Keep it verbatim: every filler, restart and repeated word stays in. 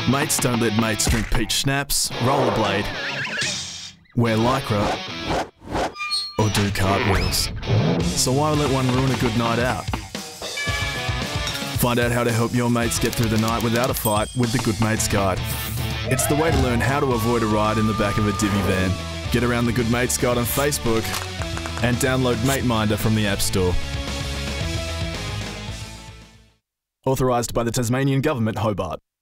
Mates don't let mates drink peach schnapps, rollerblade, wear lycra, or do cartwheels. So why let one ruin a good night out? Find out how to help your mates get through the night without a fight with the Good Mates Guide. It's the way to learn how to avoid a ride in the back of a divvy van. Get around the Good Mates Guide on Facebook and download MateMinder from the App Store. Authorised by the Tasmanian Government, Hobart.